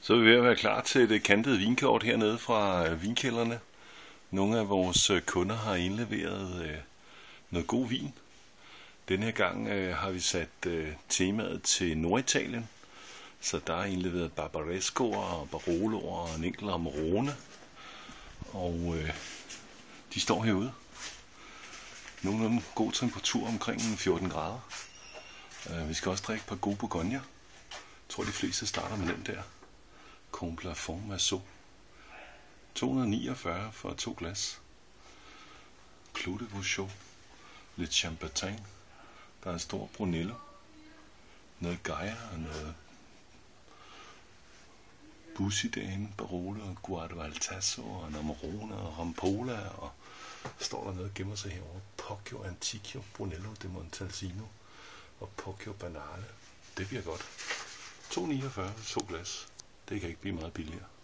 Så er vi ved at være klar til et kantet vinkort hernede fra vinkælderne. Nogle af vores kunder har indleveret noget god vin. Denne her gang har vi sat temaet til Norditalien. Så der er indleveret Barbarescoer og Baroloer og en enkelt Amarone. Og de står herude. Nogenlunde god temperatur omkring 14 grader. Vi skal også drikke et par gode Bourgogne. Jeg tror de fleste starter med den der. Complafond Massot. 249 for 2 glas. Clos de Vougeot. Lidt Champagne. Der er en stor Brunello. Noget Gaia og noget Bussidane, Barolo og Guardo Altasso og en Amarone og Rampola, og står der noget og gemmer sig herovre. Poggio Antiquio, Brunello de Montalcino og Poggio Banale. Det bliver godt. 249 for 2 glas. Det kan ikke blive meget billigere.